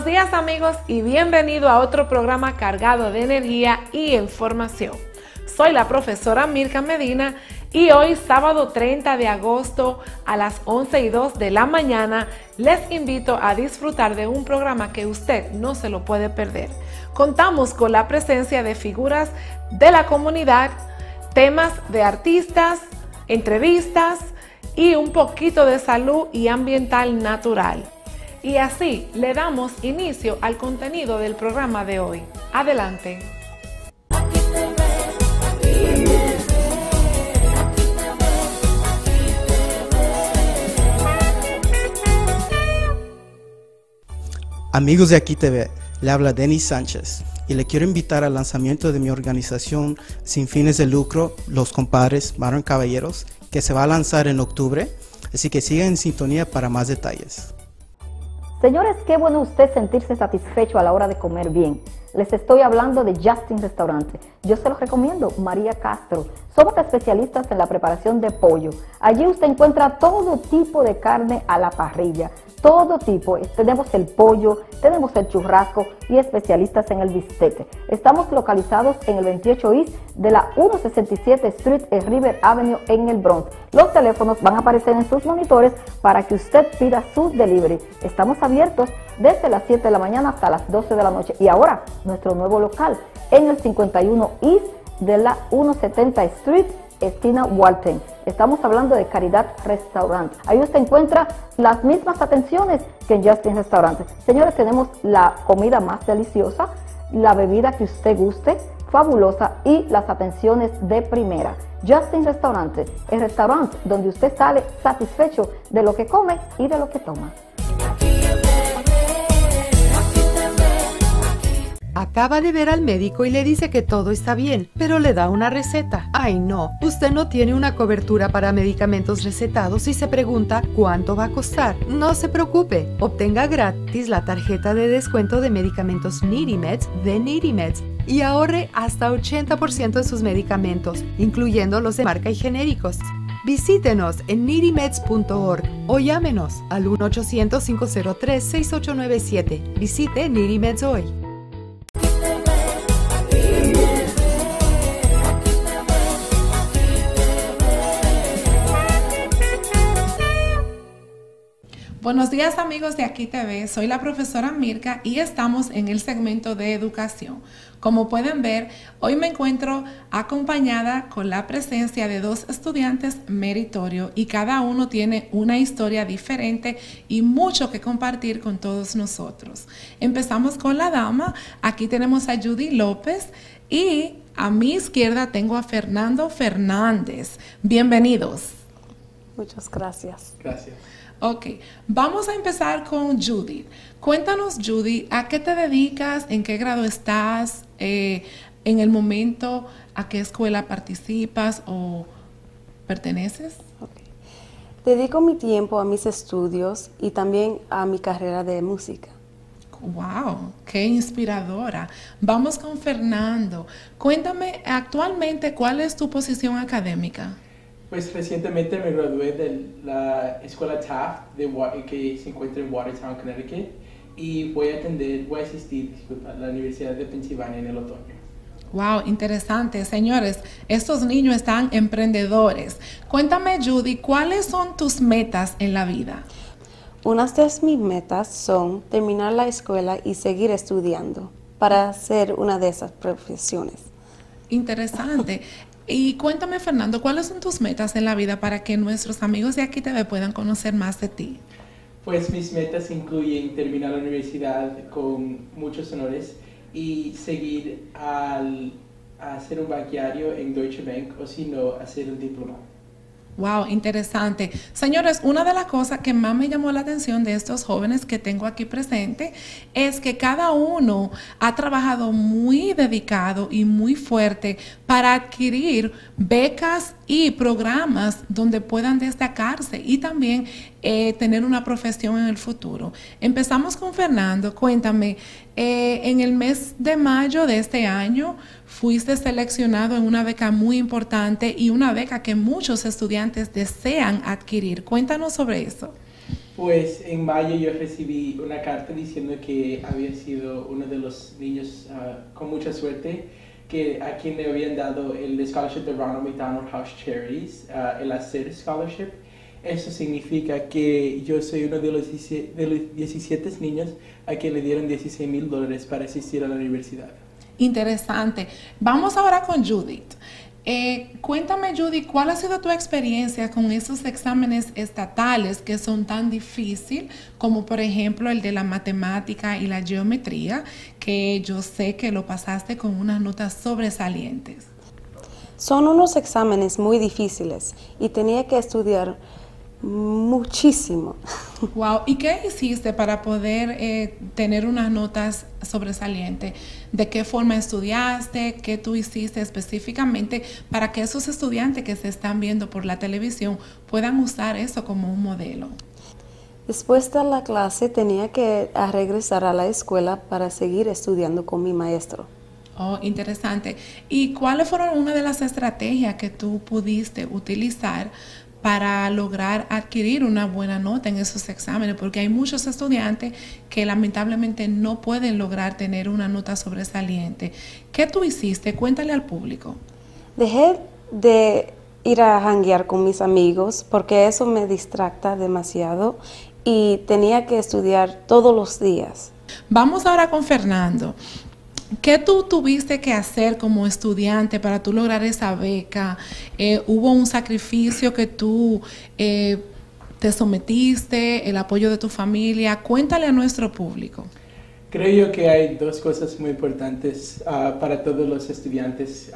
días amigos y bienvenido a otro programa cargado de energía y información. Soy la profesora Mirka Medina y hoy sábado 30 de agosto a las 11:02 de la mañana les invito a disfrutar de un programa que usted no se lo puede perder. Contamos con la presencia de figuras de la comunidad, temas de artistas, entrevistas y un poquito de salud y ambiental natural. Y así le damos inicio al contenido del programa de hoy. Adelante. Amigos de Aquí TV, le habla Denis Sánchez y le quiero invitar al lanzamiento de mi organización sin fines de lucro, Los Compadres Modern Caballeros, que se va a lanzar en octubre, así que sigan en sintonía para más detalles. Señores, qué bueno usted sentirse satisfecho a la hora de comer bien. Les estoy hablando de Justin Restaurante. Yo se los recomiendo, María Castro. Somos especialistas en la preparación de pollo. Allí usted encuentra todo tipo de carne a la parrilla. Todo tipo. Tenemos el pollo, tenemos el churrasco y especialistas en el bistec. Estamos localizados en el 28 East de la 167 Street en River Avenue en el Bronx. Los teléfonos van a aparecer en sus monitores para que usted pida su delivery. Estamos abiertos desde las 7 de la mañana hasta las 12 de la noche. Y ahora, nuestro nuevo local en el 51 East de la 170 Street, esquina Walton. Estamos hablando de Caridad Restaurant. Ahí usted encuentra las mismas atenciones que en Justin Restaurant. Señores, tenemos la comida más deliciosa, la bebida que usted guste, fabulosa, y las atenciones de primera. Justin Restaurant, el restaurante donde usted sale satisfecho de lo que come y de lo que toma. Acaba de ver al médico y le dice que todo está bien, pero le da una receta. ¡Ay no! Usted no tiene una cobertura para medicamentos recetados y se pregunta ¿cuánto va a costar? No se preocupe, obtenga gratis la tarjeta de descuento de medicamentos NeedyMeds de NeedyMeds y ahorre hasta 80% de sus medicamentos, incluyendo los de marca y genéricos. Visítenos en needymeds.org o llámenos al 1-800-503-6897. Visite NeedyMeds hoy. Buenos días amigos de Aquí TV, soy la profesora Mirka y estamos en el segmento de educación. Como pueden ver, hoy me encuentro acompañada con la presencia de dos estudiantes meritorios y cada uno tiene una historia diferente y mucho que compartir con todos nosotros. Empezamos con la dama, aquí tenemos a Judy López y a mi izquierda tengo a Fernando Fernández. Bienvenidos. Muchas gracias. Gracias. Ok, vamos a empezar con Judy. Cuéntanos, Judy, ¿a qué te dedicas? ¿En qué grado estás? En el momento, ¿a qué escuela participas o perteneces? Okay. Dedico mi tiempo a mis estudios y también a mi carrera de música. ¡Wow! ¡Qué inspiradora! Vamos con Fernando. Cuéntame, actualmente, ¿cuál es tu posición académica? Pues recientemente me gradué de la escuela Taft que se encuentra en Watertown, Connecticut, y voy a asistir a la Universidad de Pensilvania en el otoño. Wow, interesante. Señores, estos niños están emprendedores. Cuéntame, Judy, ¿cuáles son tus metas en la vida? Unas de mis metas son terminar la escuela y seguir estudiando para hacer una de esas profesiones. Interesante. Y cuéntame, Fernando, ¿cuáles son tus metas en la vida para que nuestros amigos de Aquí TV puedan conocer más de ti? Pues mis metas incluyen terminar la universidad con muchos honores y seguir a hacer un bancario en Deutsche Bank o si no, hacer un diplomado. Wow, interesante. Señores, una de las cosas que más me llamó la atención de estos jóvenes que tengo aquí presente es que cada uno ha trabajado muy dedicado y muy fuerte para adquirir becas y programas donde puedan destacarse y también tener una profesión en el futuro. Empezamos con Fernando. Cuéntame, en el mes de mayo de este año fuiste seleccionado en una beca muy importante y una beca que muchos estudiantes desean adquirir. Cuéntanos sobre eso. Pues en mayo yo recibí una carta diciendo que había sido uno de los niños con mucha suerte a quien le habían dado el scholarship de Ronald McDonald House Charities, el ACER Scholarship. Eso significa que yo soy uno de los 17 niños a quien le dieron $16,000 para asistir a la universidad. Interesante. Vamos ahora con Judith. Cuéntame, Judith, ¿cuál ha sido tu experiencia con esos exámenes estatales que son tan difíciles, como por ejemplo el de la matemática y la geometría, que yo sé que lo pasaste con unas notas sobresalientes? Son unos exámenes muy difíciles y tenía que estudiar muchísimo. Wow, ¿y qué hiciste para poder tener unas notas sobresalientes? ¿De qué forma estudiaste? ¿Qué tú hiciste específicamente para que esos estudiantes que se están viendo por la televisión puedan usar eso como un modelo? Después de la clase tenía que regresar a la escuela para seguir estudiando con mi maestro. Oh, interesante. ¿Y cuáles fueron una de las estrategias que tú pudiste utilizar para lograr adquirir una buena nota en esos exámenes? Porque hay muchos estudiantes que lamentablemente no pueden lograr tener una nota sobresaliente. ¿Qué tú hiciste? Cuéntale al público. Dejé de ir a janguear con mis amigos porque eso me distracta demasiado y tenía que estudiar todos los días. Vamos ahora con Fernando. ¿Qué tú tuviste que hacer como estudiante para tú lograr esa beca? ¿Hubo un sacrificio que tú te sometiste, el apoyo de tu familia? Cuéntale a nuestro público. Creo yo que hay dos cosas muy importantes para todos los estudiantes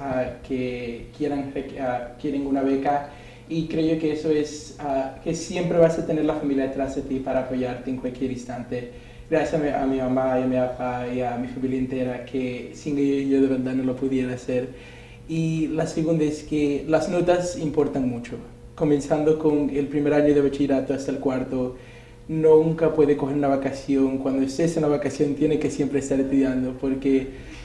que quieren una beca, y creo que eso es que siempre vas a tener la familia detrás de ti para apoyarte en cualquier instante. Gracias a mi mamá y a mi papá y a mi familia entera, que sin ellos yo de verdad no lo pudiera hacer. Y la segunda es que las notas importan mucho. Comenzando con el primer año de bachillerato hasta el cuarto, nunca puede coger una vacación. Cuando estés en una vacación tiene que siempre estar estudiando, porque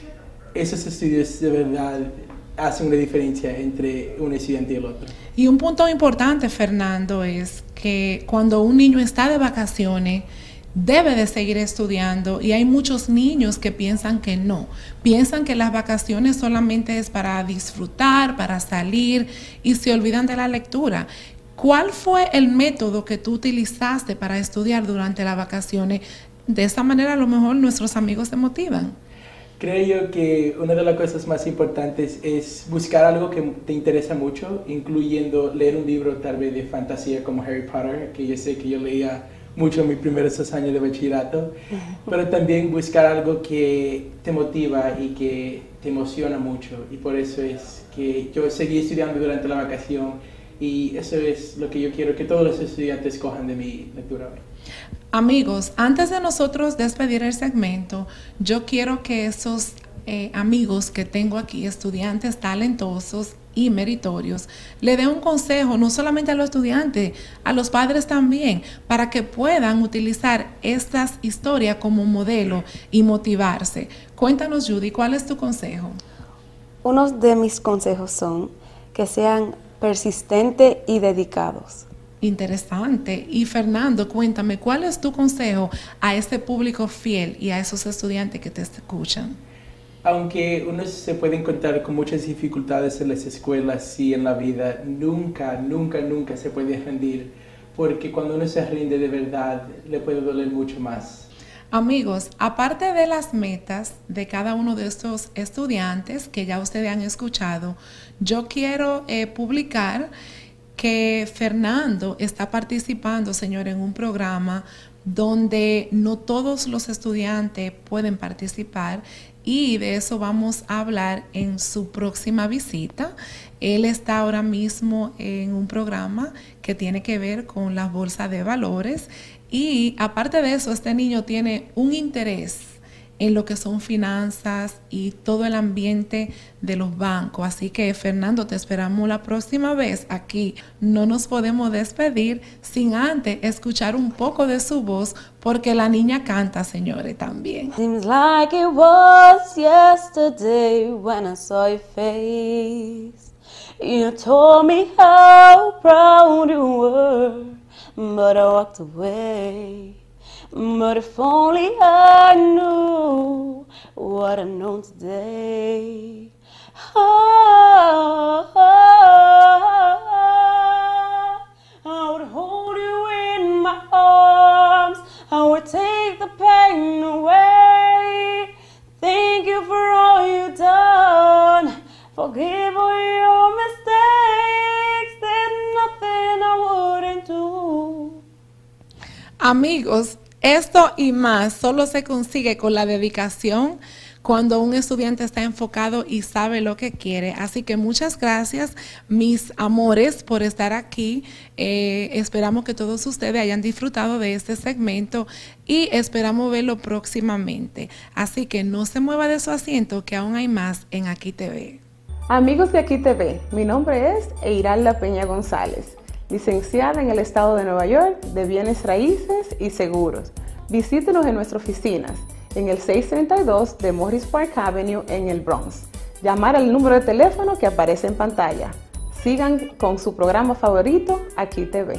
esos estudios de verdad hacen una diferencia entre un estudiante y el otro. Y un punto importante, Fernando, es que cuando un niño está de vacaciones, debe de seguir estudiando, y hay muchos niños que piensan que no, piensan que las vacaciones solamente es para disfrutar, para salir, y se olvidan de la lectura. ¿Cuál fue el método que tú utilizaste para estudiar durante las vacaciones? De esa manera a lo mejor nuestros amigos se motivan. Creo yo que una de las cosas más importantes es buscar algo que te interesa mucho, incluyendo leer un libro tal vez de fantasía como Harry Potter, que yo sé que yo leía mucho en mis primeros 2 años de bachillerato, pero también buscar algo que te motiva y que te emociona mucho, y por eso es que yo seguí estudiando durante la vacación, y eso es lo que yo quiero que todos los estudiantes cojan de mi lectura hoy. Amigos, antes de nosotros despedir el segmento, yo quiero que esos amigos que tengo aquí, estudiantes talentosos y meritorios, le dé un consejo no solamente a los estudiantes, a los padres también, para que puedan utilizar estas historias como modelo y motivarse. Cuéntanos, Judy, ¿cuál es tu consejo? Uno de mis consejos son que sean persistentes y dedicados. Interesante. Y Fernando, cuéntame, ¿cuál es tu consejo a este público fiel y a esos estudiantes que te escuchan? Aunque uno se puede encontrar con muchas dificultades en las escuelas y en la vida, nunca se puede rendir, porque cuando uno se rinde de verdad, le puede doler mucho más. Amigos, aparte de las metas de cada uno de estos estudiantes que ya ustedes han escuchado, yo quiero publicar que Fernando está participando, señor, en un programa donde no todos los estudiantes pueden participar, y de eso vamos a hablar en su próxima visita. Él está ahora mismo en un programa que tiene que ver con las bolsas de valores, y aparte de eso, este niño tiene un interés en lo que son finanzas y todo el ambiente de los bancos. Así que, Fernando, te esperamos la próxima vez aquí. No nos podemos despedir sin antes escuchar un poco de su voz, porque la niña canta, señores, también. Seems like it was yesterday when I saw your face. You told me how proud you were but I walked away. But if only I knew what I know today. I would hold you in my arms, I would take the pain away. Thank you for all you've done, forgive all your mistakes, there's nothing I wouldn't do. Amigos, esto y más solo se consigue con la dedicación cuando un estudiante está enfocado y sabe lo que quiere. Así que muchas gracias, mis amores, por estar aquí. Esperamos que todos ustedes hayan disfrutado de este segmento y esperamos verlo próximamente. Así que no se mueva de su asiento, que aún hay más en Aquí TV. Amigos de Aquí TV, mi nombre es Eiralda Peña González, licenciada en el estado de Nueva York de Bienes Raíces y Seguros. Visítenos en nuestras oficinas en el 632 de Morris Park Avenue en el Bronx. Llamar al número de teléfono que aparece en pantalla. Sigan con su programa favorito, Aquí TV.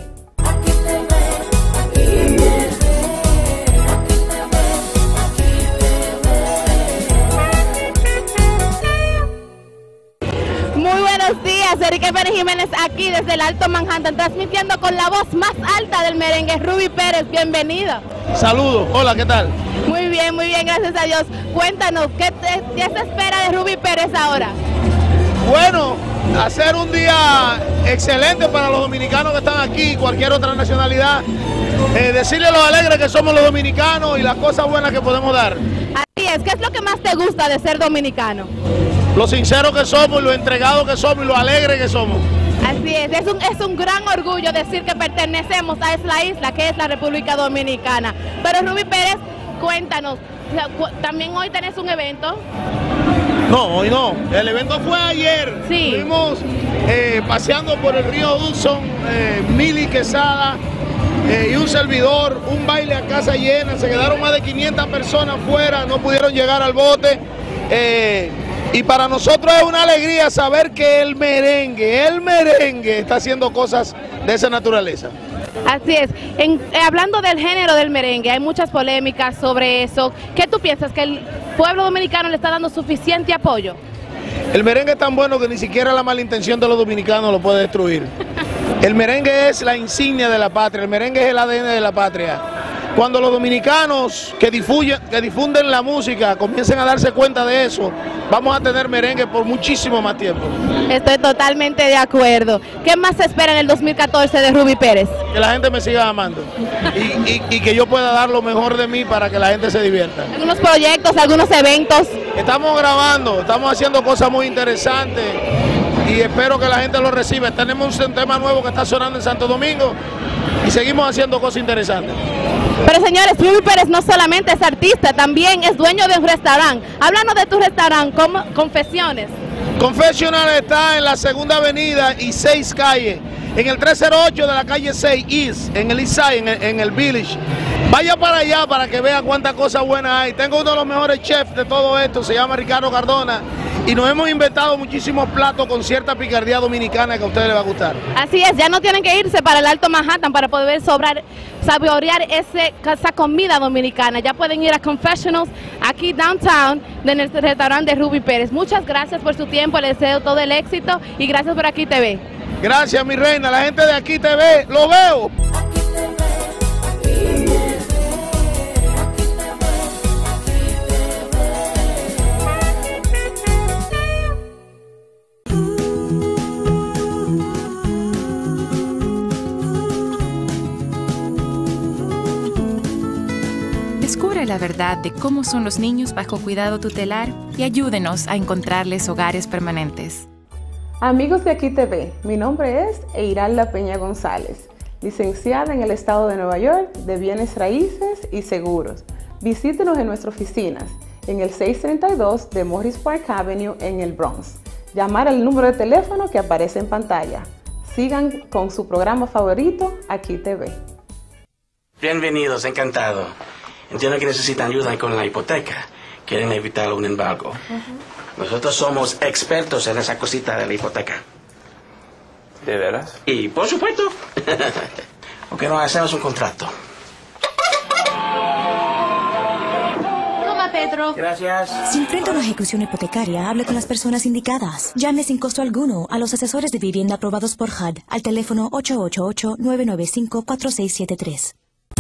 Muy buenos días, Erika Pérez Jiménez aquí desde el Alto Manhattan, transmitiendo con la voz más alta del merengue, Ruby Pérez. Bienvenido. Saludos, hola, ¿qué tal? Muy bien, gracias a Dios. Cuéntanos, ¿qué se espera de Ruby Pérez ahora? Bueno, hacer un día excelente para los dominicanos que están aquí, cualquier otra nacionalidad. Decirle lo alegres que somos los dominicanos y las cosas buenas que podemos dar. Así es, ¿qué es lo que más te gusta de ser dominicano? Lo sinceros que somos, lo entregados que somos y lo alegres que somos. Así es un gran orgullo decir que pertenecemos a esa isla que es la República Dominicana. Pero Ruby Pérez, cuéntanos, también hoy tenés un evento. No, hoy no, el evento fue ayer. Sí. Estuvimos paseando por el río Hudson, Mili Quesada y un servidor, un baile a casa llena, se quedaron más de 500 personas fuera, no pudieron llegar al bote. Y para nosotros es una alegría saber que el merengue está haciendo cosas de esa naturaleza. Así es. Hablando del género del merengue, hay muchas polémicas sobre eso. ¿Qué tú piensas? ¿Que el pueblo dominicano le está dando suficiente apoyo? El merengue es tan bueno que ni siquiera la mala intención de los dominicanos lo puede destruir. El merengue es la insignia de la patria, el merengue es el ADN de la patria. Cuando los dominicanos que difunden la música comiencen a darse cuenta de eso, vamos a tener merengue por muchísimo más tiempo. Estoy totalmente de acuerdo. ¿Qué más se espera en el 2014 de Ruby Pérez? Que la gente me siga amando y que yo pueda dar lo mejor de mí para que la gente se divierta. ¿Algunos proyectos, algunos eventos? Estamos grabando, estamos haciendo cosas muy interesantes y espero que la gente lo reciba. Tenemos un tema nuevo que está sonando en Santo Domingo y seguimos haciendo cosas interesantes. Pero señores, Ruby Pérez no solamente es artista, también es dueño de un restaurante. Háblanos de tu restaurante, Confesiones. Confessional está en la 2ª Avenida y 6 Calle, en el 308 de la calle 6 East, en el East Side, en el Village. Vaya para allá para que vea cuántas cosas buenas hay. Tengo uno de los mejores chefs de todo esto, se llama Ricardo Cardona. Y nos hemos inventado muchísimos platos con cierta picardía dominicana que a ustedes les va a gustar. Así es, ya no tienen que irse para el Alto Manhattan para poder saborear esa comida dominicana. Ya pueden ir a Confessionals, aquí downtown, en el restaurante de Ruby Pérez. Muchas gracias por su tiempo, les deseo todo el éxito y gracias por Aquí TV. Gracias, mi reina, la gente de Aquí TV, lo veo. Descubre la verdad de cómo son los niños bajo cuidado tutelar y ayúdenos a encontrarles hogares permanentes. Amigos de Aquí TV, mi nombre es Eiralda Peña González, licenciada en el estado de Nueva York de Bienes Raíces y Seguros. Visítenos en nuestras oficinas en el 632 de Morris Park Avenue en el Bronx. Llamar al número de teléfono que aparece en pantalla. Sigan con su programa favorito, Aquí TV. Bienvenidos, encantado. Entiendo que necesitan ayuda con la hipoteca. Quieren evitar un embargo. Nosotros somos expertos en esa cosita de la hipoteca. ¿De veras? Y por supuesto, ¿Por qué no hacemos un contrato? Toma, Pedro. Gracias. Si enfrenta una ejecución hipotecaria, hable con las personas indicadas. Llame sin costo alguno a los asesores de vivienda aprobados por HUD al teléfono 888-995-4673.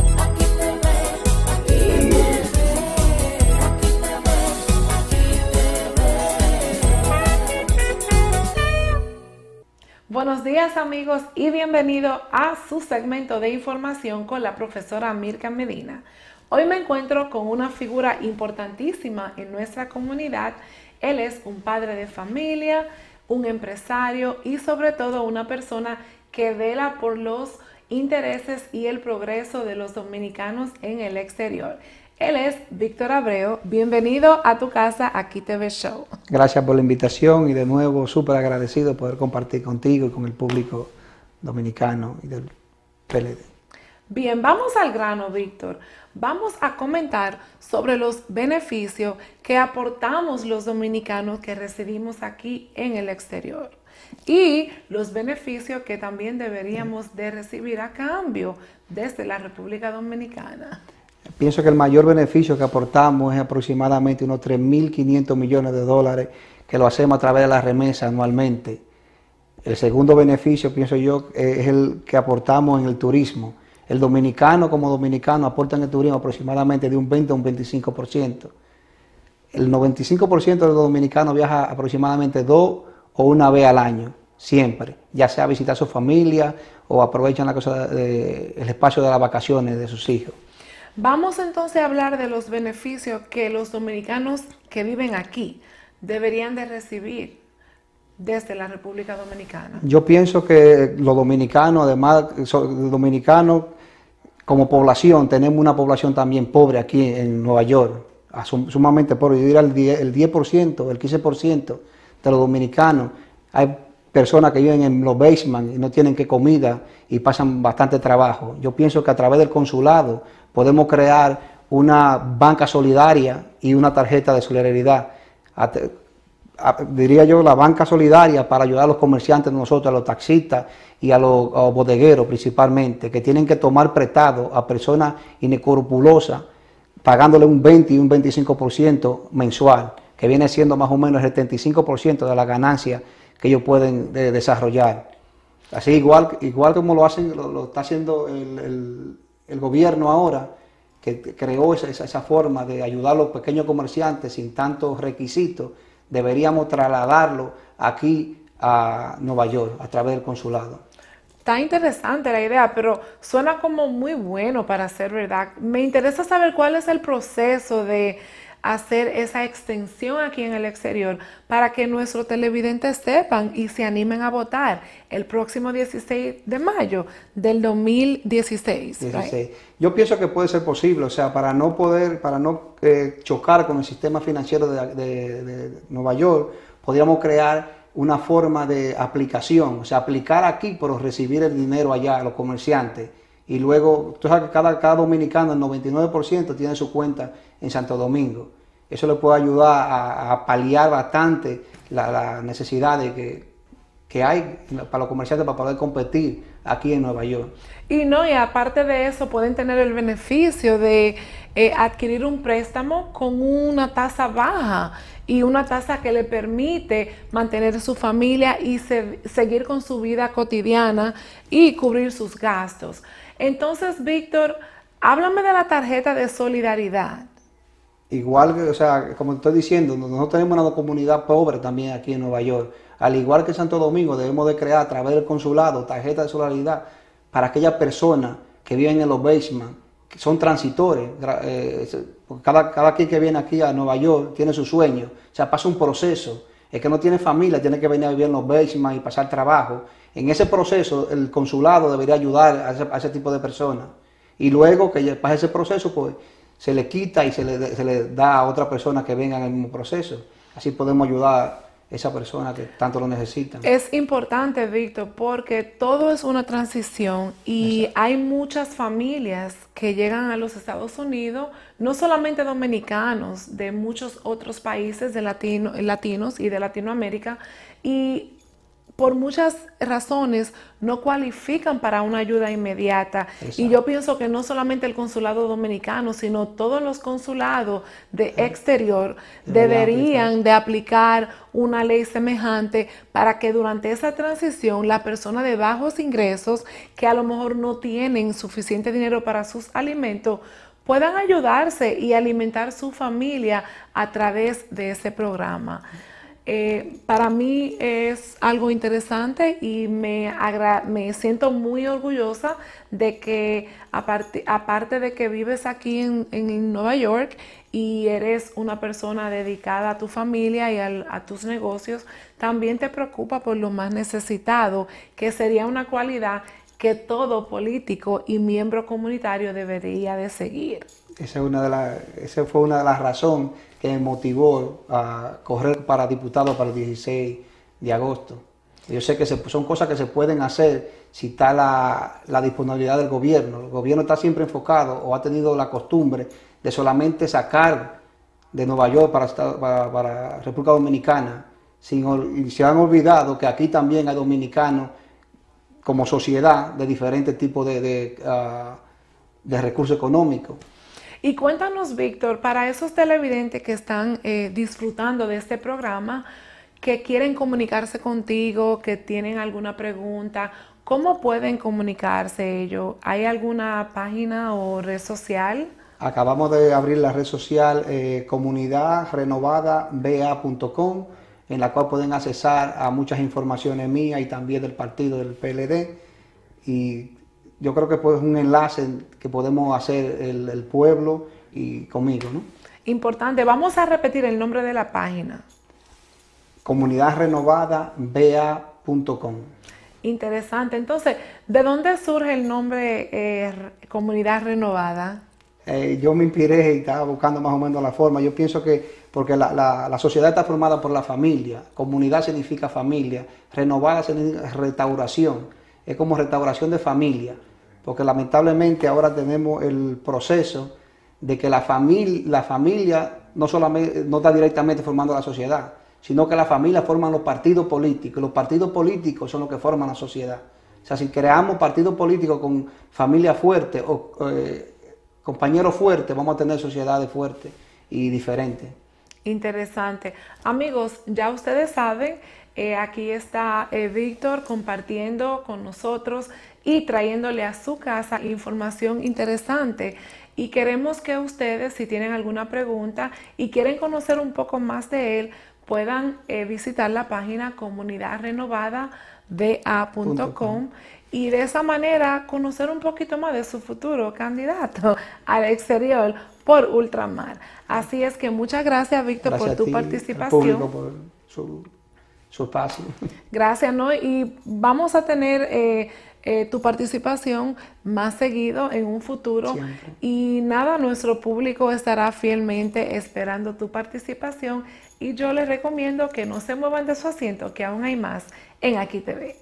Buenos días amigos y bienvenido a su segmento de información con la profesora Mirka Medina. Hoy me encuentro con una figura importantísima en nuestra comunidad. Él es un padre de familia, un empresario y sobre todo una persona que vela por los intereses y el progreso de los dominicanos en el exterior. Él es Víctor Abreu. Bienvenido a tu casa, Aquí TV Show. Gracias por la invitación y de nuevo súper agradecido de poder compartir contigo y con el público dominicano y del PLD. Bien, vamos al grano, Víctor. Vamos a comentar sobre los beneficios que aportamos los dominicanos que residimos aquí en el exterior y los beneficios que también deberíamos de recibir a cambio desde la República Dominicana. Pienso que el mayor beneficio que aportamos es aproximadamente unos 3.500 millones de dólares que lo hacemos a través de la remesa anualmente. El segundo beneficio, pienso yo, es el que aportamos en el turismo. El dominicano como dominicano aporta en el turismo aproximadamente de un 20 a un 25%. El 95% de los dominicanos viaja aproximadamente 2 o una vez al año, siempre, ya sea a visitar a su familia o aprovechan el espacio de las vacaciones de sus hijos. Vamos entonces a hablar de los beneficios que los dominicanos que viven aquí deberían de recibir desde la República Dominicana. Yo pienso que los dominicanos, además, dominicanos como población, tenemos una población también pobre aquí en Nueva York, sumamente pobre. Yo diría el 10%, el 15% de los dominicanos. Hay personas que viven en los basements y no tienen que comida y pasan bastante trabajo. Yo pienso que a través del consulado podemos crear una banca solidaria y una tarjeta de solidaridad. Diría yo la banca solidaria para ayudar a los comerciantes de nosotros, a los taxistas y a los bodegueros principalmente, que tienen que tomar prestado a personas inescrupulosas, pagándole un 20 y un 25% mensual, que viene siendo más o menos el 75% de la ganancia que ellos pueden desarrollar. Así igual como lo está haciendo el gobierno ahora, que creó esa forma de ayudar a los pequeños comerciantes sin tantos requisitos, deberíamos trasladarlo aquí a Nueva York a través del consulado. Está interesante la idea, pero suena como muy bueno para ser verdad. Me interesa saber cuál es el proceso de hacer esa extensión aquí en el exterior para que nuestros televidentes sepan y se animen a votar el próximo 16 de mayo del 2016. Right? Yo pienso que puede ser posible, o sea, para no chocar con el sistema financiero de Nueva York, podríamos crear una forma de aplicación, o sea, aplicar aquí pero recibir el dinero allá a los comerciantes. Y luego, tú sabes que cada dominicano, el 99% tiene su cuenta en Santo Domingo. Eso le puede ayudar a paliar bastante la necesidad que hay para los comerciantes para poder competir aquí en Nueva York. Y aparte de eso, pueden tener el beneficio de adquirir un préstamo con una tasa baja y una tasa que le permite mantener su familia y seguir con su vida cotidiana y cubrir sus gastos. Entonces, Víctor, háblame de la tarjeta de solidaridad. Igual, o sea, como estoy diciendo, nosotros tenemos una comunidad pobre también aquí en Nueva York. Al igual que Santo Domingo, debemos de crear a través del consulado tarjeta de solidaridad para aquellas personas que viven en los basements, que son transitores. Cada quien que viene aquí a Nueva York tiene su sueño, o sea, pasa un proceso. El que no tiene familia tiene que venir a vivir en los basements y pasar trabajo. En ese proceso, el consulado debería ayudar a ese tipo de personas. Y luego que pase ese proceso, pues se le quita y se le da a otra persona que venga en el mismo proceso. Así podemos ayudar a esa persona que tanto lo necesitan. Es importante, Víctor, porque todo es una transición y exacto, hay muchas familias que llegan a los Estados Unidos, no solamente dominicanos, de muchos otros países de latinos y de Latinoamérica, y por muchas razones no cualifican para una ayuda inmediata. Exacto. Y yo pienso que no solamente el consulado dominicano, sino todos los consulados de exterior deberían de aplicar una ley semejante para que durante esa transición la persona de bajos ingresos, que a lo mejor no tienen suficiente dinero para sus alimentos, puedan ayudarse y alimentar su familia a través de ese programa. Para mí es algo interesante y me siento muy orgullosa de que, aparte de que vives aquí en Nueva York y eres una persona dedicada a tu familia y a tus negocios, también te preocupa por lo más necesitado, que sería una cualidad que todo político y miembro comunitario debería de seguir. Esa fue una de las razones que me motivó a correr para diputado para el 16 de agosto. Yo sé que son cosas que se pueden hacer si está la disponibilidad del gobierno. El gobierno está siempre enfocado o ha tenido la costumbre de solamente sacar de Nueva York para República Dominicana. Y se han olvidado que aquí también hay dominicanos como sociedad de diferentes tipos de recursos económicos. Y cuéntanos, Víctor, para esos televidentes que están disfrutando de este programa, que quieren comunicarse contigo, que tienen alguna pregunta, ¿cómo pueden comunicarse ellos? ¿Hay alguna página o red social? Acabamos de abrir la red social comunidadrenovadaba.com, en la cual pueden accesar a muchas informaciones mías y también del partido del PLD. Y yo creo que es un enlace que podemos hacer el pueblo y conmigo, ¿no? Importante. Vamos a repetir el nombre de la página. comunidadrenovadaba.com. Interesante. Entonces, ¿de dónde surge el nombre Comunidad Renovada? Yo me inspiré y estaba buscando más o menos la forma. Yo pienso que porque la sociedad está formada por la familia. Comunidad significa familia. Renovada significa restauración. Es como restauración de familia. Porque lamentablemente ahora tenemos el proceso de que la familia no solamente no está directamente formando la sociedad, sino que la familia forman los partidos políticos. Los partidos políticos son los que forman la sociedad. O sea, si creamos partidos políticos con familia fuerte o compañeros fuertes, vamos a tener sociedades fuertes y diferentes. Interesante. Amigos, ya ustedes saben, aquí está Víctor compartiendo con nosotros y trayéndole a su casa información interesante. Y queremos que ustedes, si tienen alguna pregunta y quieren conocer un poco más de él, puedan visitar la página comunidadrenovadaba.com y de esa manera conocer un poquito más de su futuro candidato al exterior por ultramar. Así es que muchas gracias, Víctor, por tu participación. Por su espacio. Gracias, ¿no? Y vamos a tener tu participación más seguido en un futuro. Siempre. Y nada, nuestro público estará fielmente esperando tu participación y yo les recomiendo que no se muevan de su asiento, que aún hay más en Aquí TV.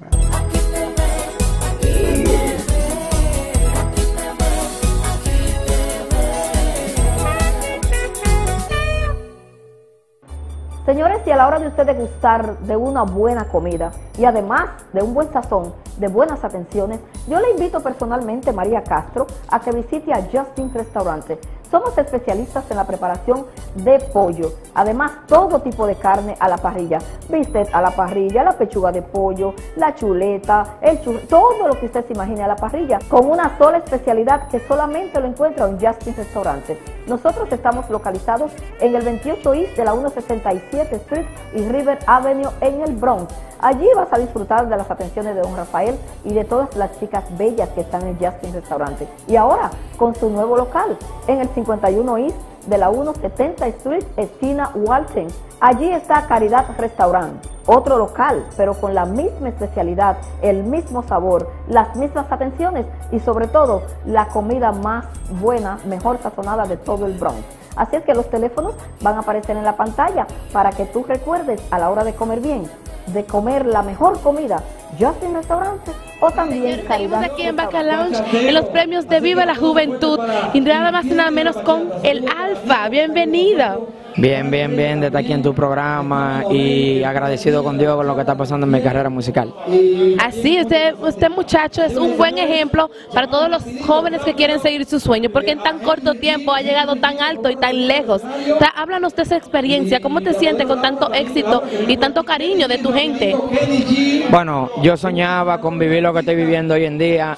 Señores, y a la hora de usted degustar de una buena comida y además de un buen sazón, de buenas atenciones, yo le invito personalmente, María Castro, a que visite a Justin Restaurante. Somos especialistas en la preparación de pollo, además todo tipo de carne a la parrilla, bistec a la parrilla, la pechuga de pollo, la chuleta, todo lo que usted se imagine a la parrilla, con una sola especialidad que solamente lo encuentra en Justin Restaurante. Nosotros estamos localizados en el 28 East de la 167 Street y River Avenue en el Bronx. Allí vas a disfrutar de las atenciones de don Rafael y de todas las chicas bellas que están en Justin Restaurante. Y ahora, con su nuevo local, en el 51 East de la 170 Street, esquina Walton. Allí está Caridad Restaurant, otro local, pero con la misma especialidad, el mismo sabor, las mismas atenciones y sobre todo, la comida más buena, mejor sazonada de todo el Bronx. Así es que los teléfonos van a aparecer en la pantalla para que tú recuerdes a la hora de comer bien, de comer la mejor comida, Justin Restaurante o también Caridad. Estamos aquí en Baca Lounge en los premios de Viva la Juventud y nada más y nada menos con el Alfa. Bienvenido. Bien, bien, bien de estar aquí en tu programa y agradecido con Dios con lo que está pasando en mi carrera musical. Así, usted muchacho es un buen ejemplo para todos los jóvenes que quieren seguir su sueño, porque en tan corto tiempo ha llegado tan alto y tan lejos. O sea, háblanos de esa experiencia, ¿cómo te sientes con tanto éxito y tanto cariño de tu gente? Bueno, yo soñaba con vivir lo que estoy viviendo hoy en día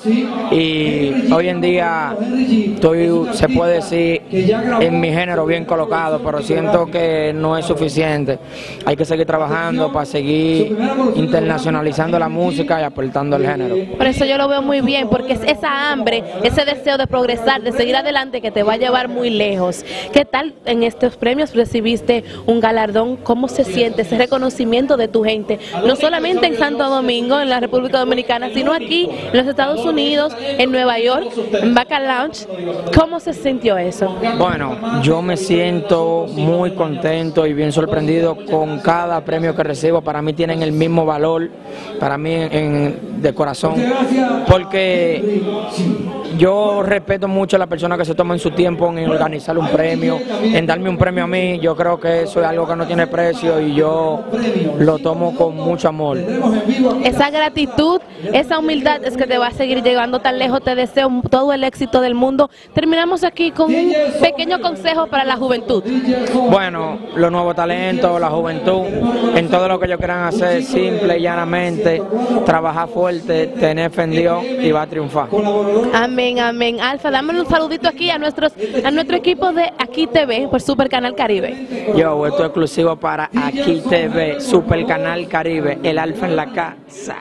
y hoy en día estoy, se puede decir, en mi género bien colocado, pero siento que no es suficiente. Hay que seguir trabajando para seguir internacionalizando la música y aportando el género. Por eso yo lo veo muy bien, porque es esa hambre, ese deseo de progresar, de seguir adelante que te va a llevar muy lejos. ¿Qué tal en estos premios recibiste un galardón? ¿Cómo se siente ese reconocimiento de tu gente? No solamente en Santo Domingo, en la República Dominicana, sino aquí en los Estados Unidos, en Nueva York, en Baca Lounge. ¿Cómo se sintió eso? Bueno, yo me siento muy contento y bien sorprendido con cada premio que recibo. Para mí tienen el mismo valor, para mí de corazón, porque yo respeto mucho a las personas que se toman su tiempo en organizar un premio, en darme un premio a mí. Yo creo que eso es algo que no tiene precio y yo lo tomo con mucho amor. Esa gratitud, esa humildad es que te va a seguir llegando tan lejos. Te deseo todo el éxito del mundo. Terminamos aquí con un pequeño consejo para la juventud. Bueno, los nuevos talentos, la juventud, en todo lo que ellos quieran hacer, simple y llanamente, trabajar fuerte, tener fe en Dios y va a triunfar. Amén, amén. Alfa, dame un saludito aquí a nuestro equipo de Aquí TV por Super Canal Caribe. Yo, esto es exclusivo para Aquí TV, Super Canal Caribe, el Alfa en la casa.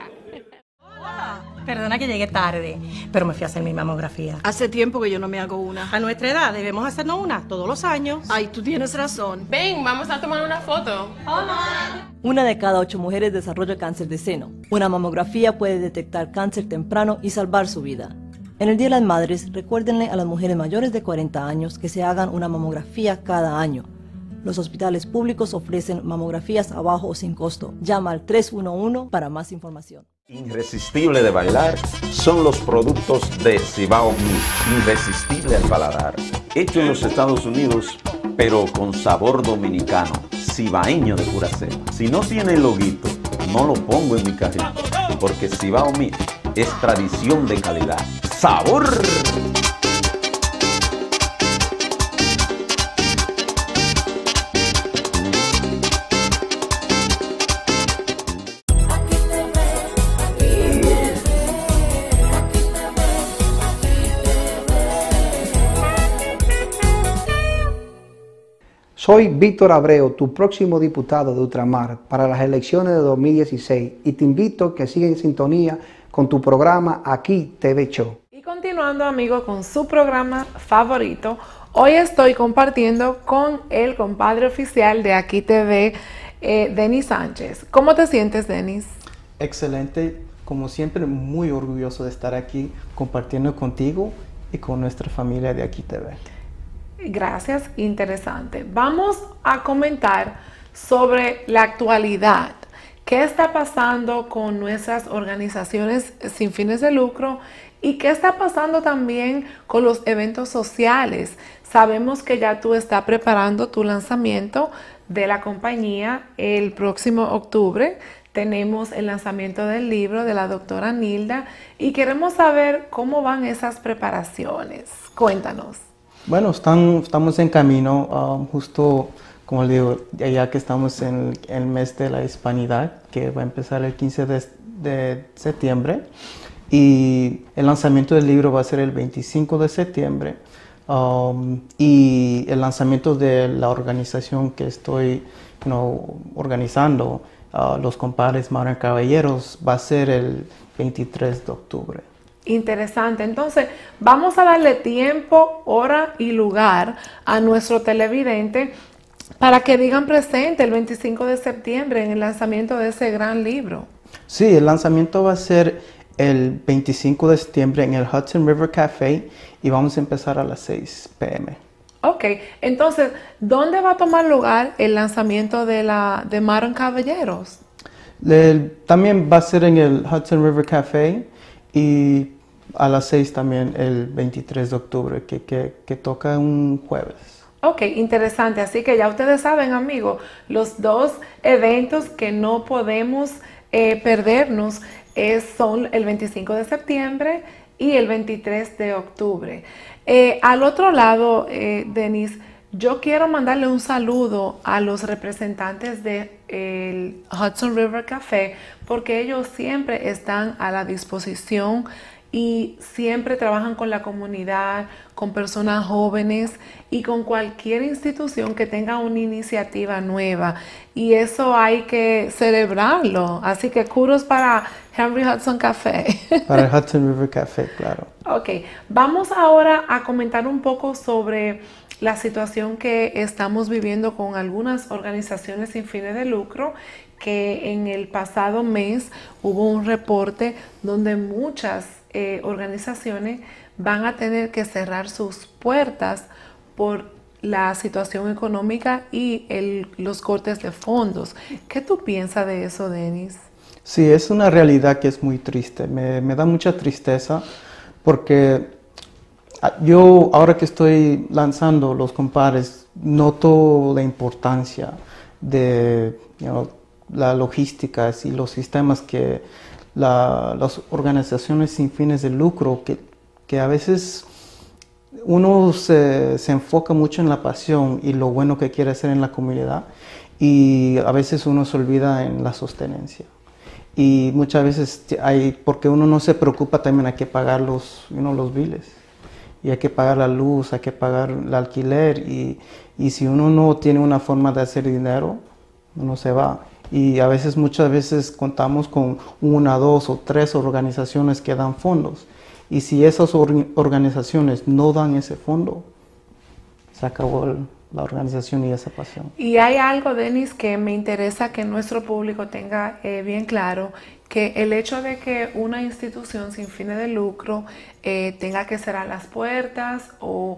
Perdona que llegué tarde, pero me fui a hacer mi mamografía. Hace tiempo que yo no me hago una. A nuestra edad debemos hacernos una todos los años. Ay, tú tienes razón. Ven, vamos a tomar una foto. Una de cada 8 mujeres desarrolla cáncer de seno. Una mamografía puede detectar cáncer temprano y salvar su vida. En el Día de las Madres, recuérdenle a las mujeres mayores de 40 años que se hagan una mamografía cada año. Los hospitales públicos ofrecen mamografías a bajo o sin costo. Llama al 311 para más información. Irresistible de bailar son los productos de Cibao Meat, irresistible al paladar. Hecho en los Estados Unidos, pero con sabor dominicano, cibaeño de pura cepa. Si no tiene el loguito, no lo pongo en mi carrito, porque Cibao Meat es tradición de calidad. ¡Sabor! Soy Víctor Abreu, tu próximo diputado de Ultramar para las elecciones de 2016 y te invito a que sigas en sintonía con tu programa Aquí TV Show. Y continuando, amigos, con su programa favorito, hoy estoy compartiendo con el compadre oficial de Aquí TV, Denis Sánchez. ¿Cómo te sientes, Denis? Excelente, como siempre, muy orgulloso de estar aquí compartiendo contigo y con nuestra familia de Aquí TV. Gracias, interesante. Vamos a comentar sobre la actualidad. ¿Qué está pasando con nuestras organizaciones sin fines de lucro? ¿Y qué está pasando también con los eventos sociales? Sabemos que ya tú estás preparando tu lanzamiento de la compañía el próximo octubre. Tenemos el lanzamiento del libro de la doctora Nilda y queremos saber cómo van esas preparaciones. Cuéntanos. Bueno, estamos en camino, justo como le digo, ya que estamos en el mes de la hispanidad, que va a empezar el 15 de septiembre, y el lanzamiento del libro va a ser el 25 de septiembre, y el lanzamiento de la organización que estoy organizando, los compadres Modern Caballeros, va a ser el 23 de octubre. Interesante. Entonces, vamos a darle tiempo, hora y lugar a nuestro televidente para que digan presente el 25 de septiembre en el lanzamiento de ese gran libro. Sí, el lanzamiento va a ser el 25 de septiembre en el Hudson River Café y vamos a empezar a las 6 p.m. Ok, entonces, ¿dónde va a tomar lugar el lanzamiento de Modern Caballeros? También va a ser en el Hudson River Café y a las 6 también el 23 de octubre, que toca un jueves. Ok, interesante. Así que ya ustedes saben, amigos, los dos eventos que no podemos perdernos son el 25 de septiembre y el 23 de octubre. Al otro lado, Denise, yo quiero mandarle un saludo a los representantes del Hudson River Café, porque ellos siempre están a la disposición y siempre trabajan con la comunidad, con personas jóvenes y con cualquier institución que tenga una iniciativa nueva. Y eso hay que celebrarlo. Así que kudos para Henry Hudson Café. Para el Hudson River Café, claro. Ok, vamos ahora a comentar un poco sobre la situación que estamos viviendo con algunas organizaciones sin fines de lucro, que en el pasado mes hubo un reporte donde muchas organizaciones van a tener que cerrar sus puertas por la situación económica y los cortes de fondos. ¿Qué tú piensas de eso, Denis? Sí, es una realidad que es muy triste. Me da mucha tristeza porque yo, ahora que estoy lanzando los compadres, noto la importancia de la logística y los sistemas que las organizaciones sin fines de lucro, que a veces uno se enfoca mucho en la pasión y lo bueno que quiere hacer en la comunidad, y a veces uno se olvida en la sostenencia. Y muchas veces porque uno no se preocupa, también hay que pagar los biles, y hay que pagar la luz, hay que pagar el alquiler, y si uno no tiene una forma de hacer dinero, uno se va. Y muchas veces contamos con 1, 2 o 3 organizaciones que dan fondos. Y si esas organizaciones no dan ese fondo, se acabó la organización y esa pasión. Y hay algo, Denis, que me interesa que nuestro público tenga bien claro, que el hecho de que una institución sin fines de lucro tenga que cerrar las puertas o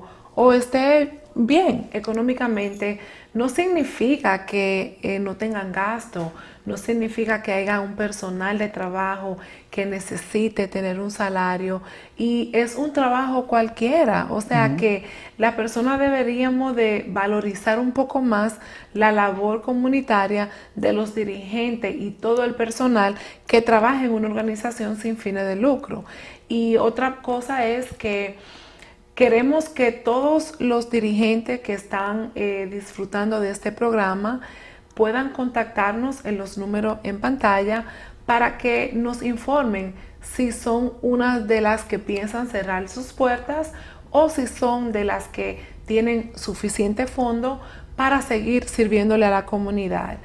esté bien económicamente, no significa que no tengan gasto, no significa que haya un personal de trabajo que necesite tener un salario, y es un trabajo cualquiera. O sea que la persona deberíamos de valorizar un poco más la labor comunitaria de los dirigentes y todo el personal que trabaja en una organización sin fines de lucro. Y otra cosa es que queremos que todos los dirigentes que están disfrutando de este programa puedan contactarnos en los números en pantalla para que nos informen si son una de las que piensan cerrar sus puertas o si son de las que tienen suficiente fondo para seguir sirviéndole a la comunidad.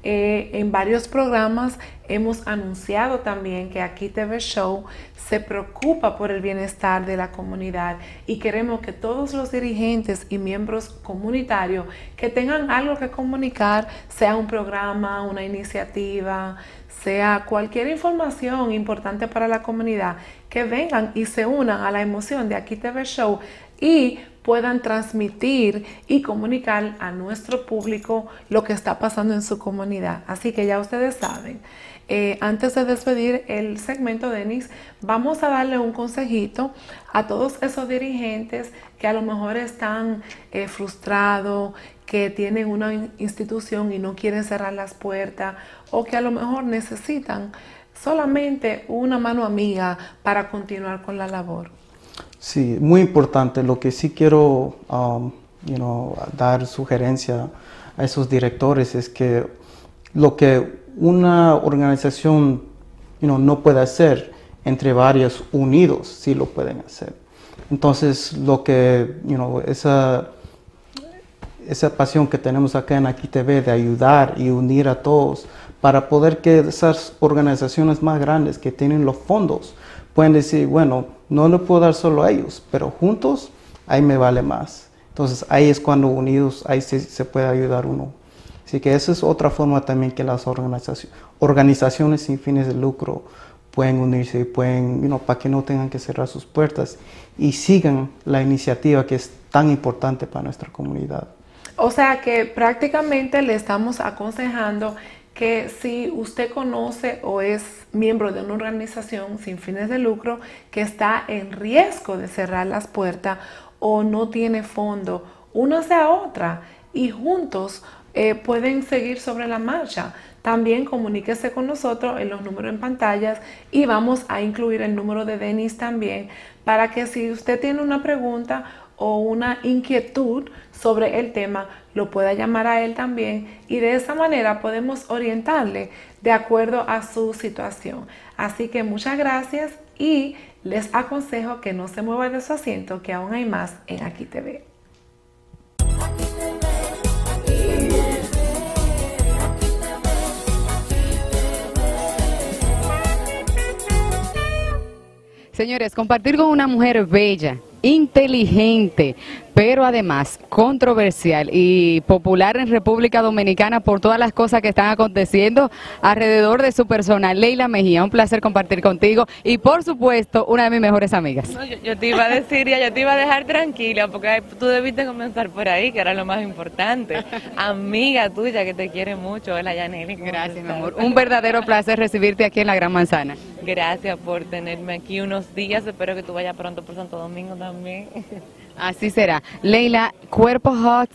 En varios programas hemos anunciado también que Aquí TV Show se preocupa por el bienestar de la comunidad, y queremos que todos los dirigentes y miembros comunitarios que tengan algo que comunicar, sea un programa, una iniciativa, sea cualquier información importante para la comunidad, que vengan y se unan a la emoción de Aquí TV Show y puedan transmitir y comunicar a nuestro público lo que está pasando en su comunidad. Así que ya ustedes saben. Antes de despedir el segmento, Denis, vamos a darle un consejito a todos esos dirigentes que a lo mejor están frustrados, que tienen una institución y no quieren cerrar las puertas, o que a lo mejor necesitan solamente una mano amiga para continuar con la labor. Sí, muy importante. Lo que sí quiero dar sugerencia a esos directores es que lo que una organización no puede hacer, entre varios unidos sí lo pueden hacer. Entonces, lo que esa pasión que tenemos acá en Aquí TV de ayudar y unir a todos para poder que esas organizaciones más grandes que tienen los fondos pueden decir, bueno, no le puedo dar solo a ellos, pero juntos ahí me vale más. Entonces ahí es cuando unidos, ahí se puede ayudar uno. Así que esa es otra forma también que las organizaciones sin fines de lucro pueden unirse y pueden, para que no tengan que cerrar sus puertas y sigan la iniciativa que es tan importante para nuestra comunidad. O sea que prácticamente le estamos aconsejando que si usted conoce o es miembro de una organización sin fines de lucro que está en riesgo de cerrar las puertas o no tiene fondo únase a otra y juntos pueden seguir sobre la marcha. También comuníquese con nosotros en los números en pantallas y vamos a incluir el número de Denis también para que si usted tiene una pregunta o una inquietud sobre el tema, lo pueda llamar a él también y de esa manera podemos orientarle de acuerdo a su situación. Así que muchas gracias y les aconsejo que no se mueva de su asiento, que aún hay más en Aquí TV. Señores, compartir con una mujer bella, inteligente, pero además controversial y popular en República Dominicana por todas las cosas que están aconteciendo alrededor de su persona, Leila Mejía. Un placer compartir contigo y por supuesto una de mis mejores amigas. No, yo te iba a decir, yo te iba a dejar tranquila porque tú debiste comenzar por ahí, que era lo más importante. Amiga tuya que te quiere mucho. Hola, Yaneli. Gracias, mi amor. Un verdadero placer recibirte aquí en la Gran Manzana. Gracias por tenerme aquí unos días. Espero que tú vayas pronto por Santo Domingo también. Así será. Leila, Cuerpo Hot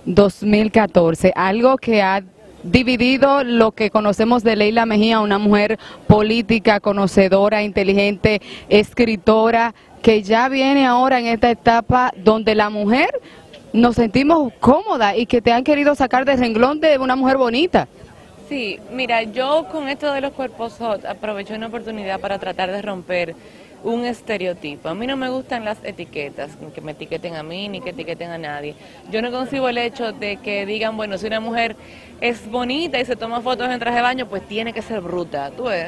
2014, algo que ha dividido lo que conocemos de Leila Mejía, una mujer política, conocedora, inteligente, escritora, que ya viene ahora en esta etapa donde la mujer nos sentimos cómoda y que te han querido sacar del renglón de una mujer bonita. Sí, mira, yo con esto de los cuerpos hot aproveché una oportunidad para tratar de romper un estereotipo. A mí no me gustan las etiquetas, que me etiqueten a mí ni que etiqueten a nadie. Yo no concibo el hecho de que digan, bueno, si una mujer es bonita y se toma fotos en traje de baño, pues tiene que ser bruta, ¿tú ves?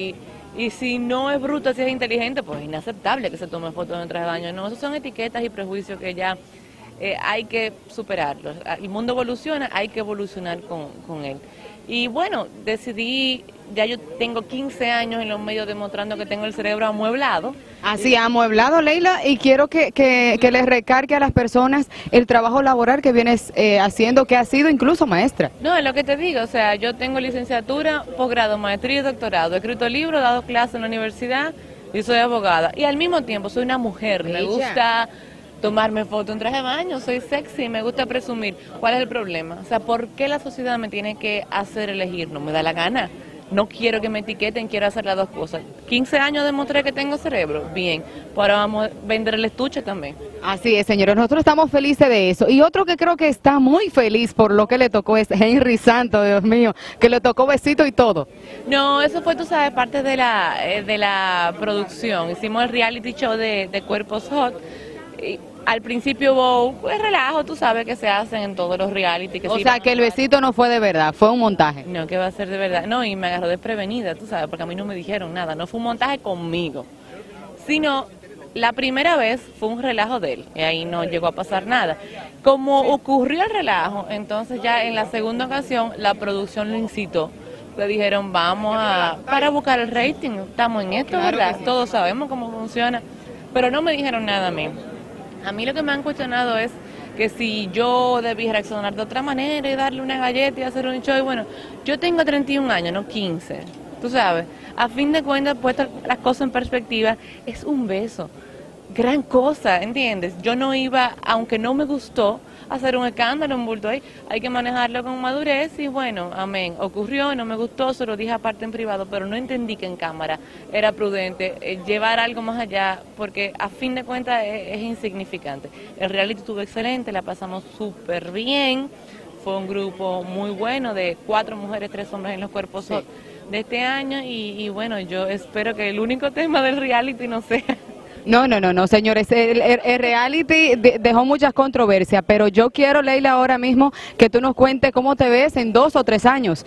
Y si no es bruta, si es inteligente, pues es inaceptable que se tome fotos en traje de baño. No, esos son etiquetas y prejuicios que ya hay que superarlos. El mundo evoluciona, hay que evolucionar con él. Y bueno, decidí, ya yo tengo 15 años en los medios demostrando que tengo el cerebro amueblado. Así, amueblado, Leila, y quiero que les recargue a las personas el trabajo laboral que vienes haciendo, que has sido incluso maestra. No, es lo que te digo, o sea, yo tengo licenciatura, posgrado, maestría y doctorado. He escrito libros, he dado clases en la universidad y soy abogada. Y al mismo tiempo soy una mujer, me gusta tomarme fotos en traje de baño, soy sexy, me gusta presumir. ¿Cuál es el problema? O sea, ¿por qué la sociedad me tiene que hacer elegir? No me da la gana. No quiero que me etiqueten, quiero hacer las dos cosas. 15 años demostré que tengo cerebro, bien. Pues ahora vamos a vender el estuche también. Así es, señores, nosotros estamos felices de eso. Y otro que creo que está muy feliz por lo que le tocó es Henry Santos, Dios mío, que le tocó besito y todo. No, eso fue, tú sabes, parte de la producción. Hicimos el reality show de Cuerpos Hot. Y al principio hubo pues, relajo, tú sabes que se hacen en todos los reality. O sea, que el besito no fue de verdad, fue un montaje. No, que va a ser de verdad. No, y me agarró desprevenida, tú sabes, porque a mí no me dijeron nada. No fue un montaje conmigo, sino la primera vez fue un relajo de él, y ahí no llegó a pasar nada. Como ocurrió el relajo, entonces ya en la segunda ocasión la producción lo incitó. Le dijeron, para buscar el rating, estamos en esto, claro, ¿verdad? Sí. Todos sabemos cómo funciona, pero no me dijeron nada a mí. A mí lo que me han cuestionado es que si yo debí reaccionar de otra manera y darle una galleta y hacer un show. Y bueno, yo tengo 31 años, no 15, tú sabes. A fin de cuentas, puestas las cosas en perspectiva, es un beso. Gran cosa, ¿entiendes? Yo no iba, aunque no me gustó, a hacer un escándalo, un bulto ahí. Hay que manejarlo con madurez y bueno, amén. Ocurrió, no me gustó, se lo dije aparte en privado, pero no entendí que en cámara era prudente llevar algo más allá, porque a fin de cuentas es insignificante. El reality estuvo excelente, la pasamos súper bien. Fue un grupo muy bueno de 4 mujeres, 3 hombres en los cuerpos hot de este año y bueno, yo espero que el único tema del reality no sea... No, señores, el reality dejó muchas controversias, pero yo quiero, Leila, ahora mismo que tú nos cuentes cómo te ves en 2 o 3 años.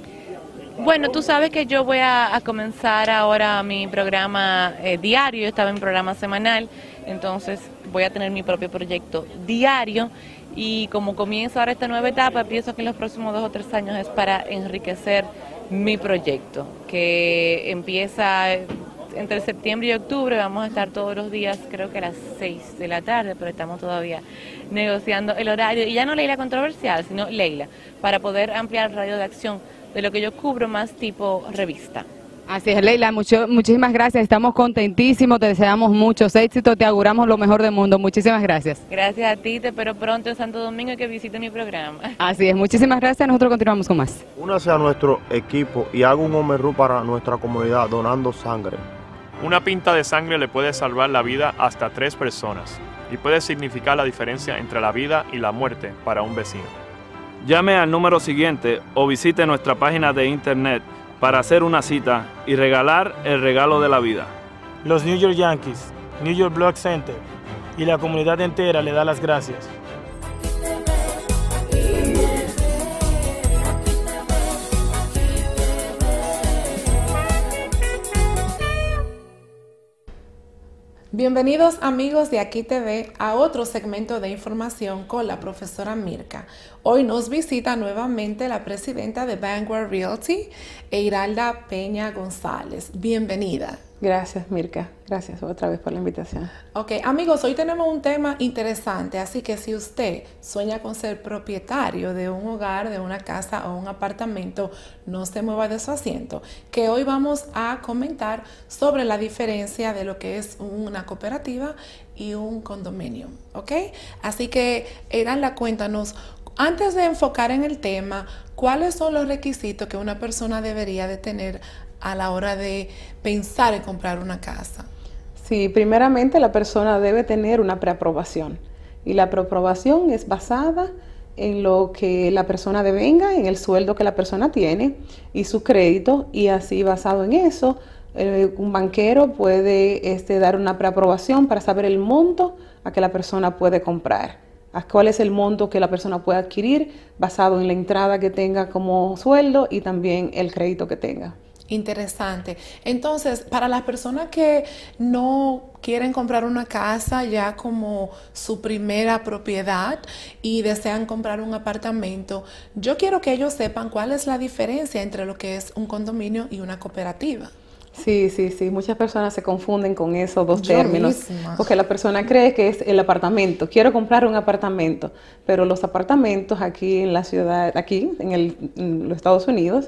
Bueno, tú sabes que yo voy a comenzar ahora mi programa diario. Yo estaba en programa semanal, entonces voy a tener mi propio proyecto diario y como comienzo ahora esta nueva etapa, pienso que en los próximos 2 o 3 años es para enriquecer mi proyecto, que empieza entre septiembre y octubre. Vamos a estar todos los días, creo que a las 6 de la tarde, pero estamos todavía negociando el horario. Y ya no Leila controversial, sino Leila, para poder ampliar el radio de acción de lo que yo cubro más tipo revista. Así es, Leila, muchísimas gracias, estamos contentísimos, te deseamos muchos éxitos, te auguramos lo mejor del mundo, muchísimas gracias. Gracias a ti, te espero pronto en Santo Domingo y que visite mi programa. Así es, muchísimas gracias, nosotros continuamos con más. Únase a nuestro equipo y haga un home run para nuestra comunidad donando sangre. Una pinta de sangre le puede salvar la vida hasta 3 personas y puede significar la diferencia entre la vida y la muerte para un vecino. Llame al número siguiente o visite nuestra página de internet para hacer una cita y regalar el regalo de la vida. Los New York Yankees, New York Blood Center y la comunidad entera le da las gracias. Bienvenidos amigos de Aquí TV a otro segmento de información con la profesora Mirka. Hoy nos visita nuevamente la presidenta de Vanguard Realty, Eiralda Peña González. Bienvenida. Gracias, Mirka. Gracias otra vez por la invitación. Ok, amigos, hoy tenemos un tema interesante, así que si usted sueña con ser propietario de un hogar, de una casa o un apartamento, no se mueva de su asiento, que hoy vamos a comentar sobre la diferencia de lo que es una cooperativa y un condominio, ¿ok? Así que, Eiralda, cuéntanos, antes de enfocar en el tema, ¿cuáles son los requisitos que una persona debería de tener a la hora de pensar en comprar una casa? Sí, primeramente la persona debe tener una preaprobación y la preaprobación es basada en lo que la persona devenga, en el sueldo que la persona tiene y su crédito, y así basado en eso un banquero puede dar una preaprobación para saber el monto a que la persona puede comprar, a cuál es el monto que la persona puede adquirir basado en la entrada que tenga como sueldo y también el crédito que tenga. Interesante. Entonces, para las personas que no quieren comprar una casa ya como su primera propiedad y desean comprar un apartamento, yo quiero que ellos sepan cuál es la diferencia entre lo que es un condominio y una cooperativa. Sí, muchas personas se confunden con esos dos términos, porque la persona cree que es el apartamento, quiero comprar un apartamento, pero los apartamentos aquí en la ciudad, aquí en los Estados Unidos,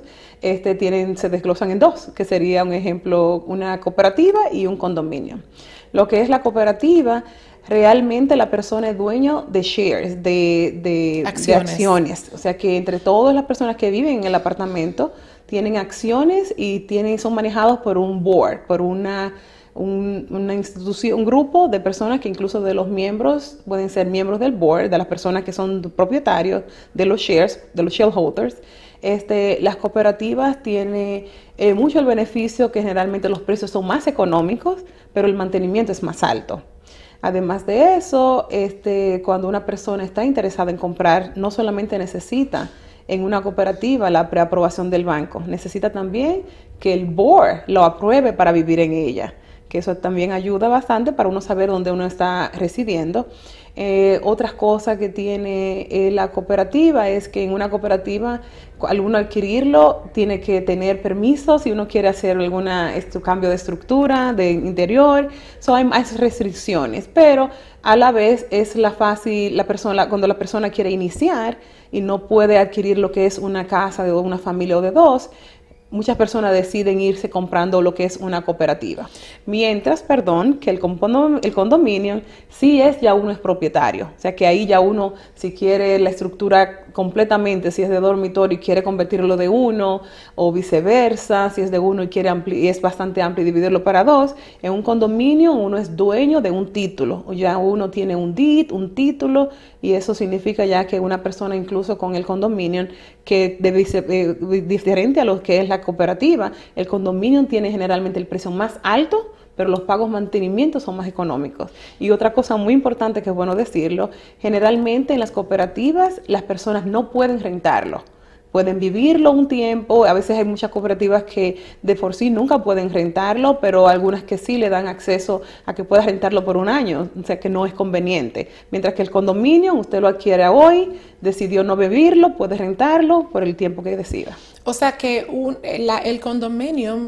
se desglosan en dos, que sería un ejemplo, una cooperativa y un condominio. Lo que es la cooperativa, realmente la persona es dueño de shares, de acciones, o sea que entre todas las personas que viven en el apartamento, tienen acciones y son manejados por un board, por una institución, un grupo de personas que incluso de los miembros pueden ser miembros del board, de las personas que son propietarios de los shares, de los shareholders. Las cooperativas tienen mucho el beneficio que generalmente los precios son más económicos, pero el mantenimiento es más alto. Además de eso, cuando una persona está interesada en comprar, no solamente necesita en una cooperativa la preaprobación del banco, necesita también que el board lo apruebe para vivir en ella, que eso también ayuda bastante para uno saber dónde uno está residiendo. Otras cosas que tiene la cooperativa es que en una cooperativa, al uno adquirirlo, tiene que tener permiso si uno quiere hacer algún cambio de estructura, de interior. Hay más restricciones, pero a la vez es cuando la persona quiere iniciar y no puede adquirir lo que es una casa de una familia o de dos, muchas personas deciden irse comprando lo que es una cooperativa. Mientras, que el condominio sí ya uno es propietario. O sea que ahí ya uno, si quiere la estructura completamente, si es de dormitorio y quiere convertirlo de uno, o viceversa, si es de uno y es bastante amplio y dividirlo para dos, en un condominio uno es dueño de un título. Ya uno tiene un deed, un título, y eso significa ya que una persona incluso con el condominio, que debe ser diferente a lo que es la cooperativa, el condominio tiene generalmente el precio más alto, pero los pagos de mantenimiento son más económicos. Y otra cosa muy importante que es bueno decirlo, generalmente en las cooperativas las personas no pueden rentarlo. Pueden vivirlo un tiempo, a veces hay muchas cooperativas que de por sí nunca pueden rentarlo, pero algunas que sí le dan acceso a que pueda rentarlo por un año, o sea que no es conveniente. Mientras que el condominio, usted lo adquiere hoy, decidió no vivirlo, puede rentarlo por el tiempo que decida. O sea que el condominio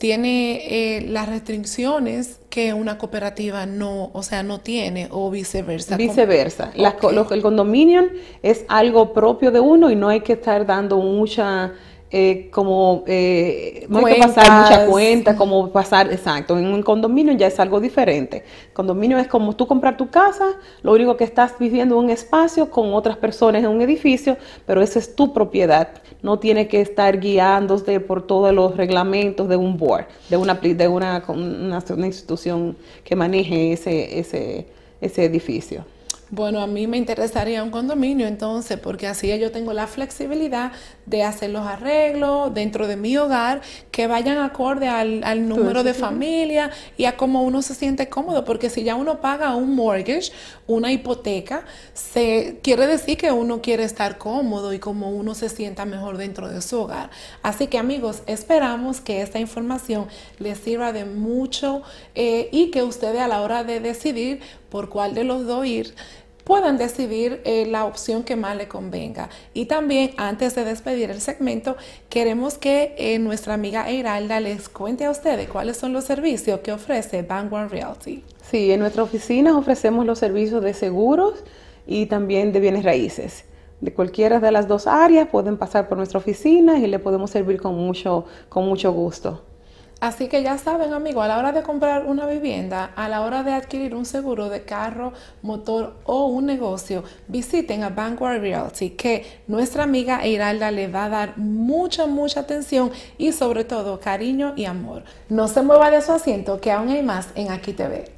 tiene las restricciones que una cooperativa no tiene, o viceversa. Viceversa. El condominio es algo propio de uno y no hay que estar dando mucha vamos a Cuentas. pasar mucha cuenta, como pasar, exacto, en un condominio ya es algo diferente. Condominio es como tú comprar tu casa, lo único que estás viviendo en un espacio con otras personas en un edificio, pero esa es tu propiedad, no tiene que estar guiándose por todos los reglamentos de un board, de una institución que maneje ese edificio. Bueno, a mí me interesaría un condominio entonces, porque así yo tengo la flexibilidad de hacer los arreglos dentro de mi hogar que vayan acorde al número de familia y a cómo uno se siente cómodo, porque si ya uno paga un mortgage, una hipoteca, quiere decir que uno quiere estar cómodo y como uno se sienta mejor dentro de su hogar. Así que amigos, esperamos que esta información les sirva de mucho y que ustedes a la hora de decidir por cuál de los dos ir, puedan decidir la opción que más le convenga. Y también, antes de despedir el segmento, queremos que nuestra amiga Eiralda les cuente a ustedes cuáles son los servicios que ofrece Vanguard Realty. Sí, en nuestra oficina ofrecemos los servicios de seguros y también de bienes raíces. De cualquiera de las dos áreas pueden pasar por nuestra oficina y le podemos servir con mucho gusto. Así que ya saben, amigos, a la hora de comprar una vivienda, a la hora de adquirir un seguro de carro, motor o un negocio, visiten a Vanguard Realty, que nuestra amiga Eiralda le va a dar mucha atención y sobre todo cariño y amor. No se mueva de su asiento, que aún hay más en Aquí TV.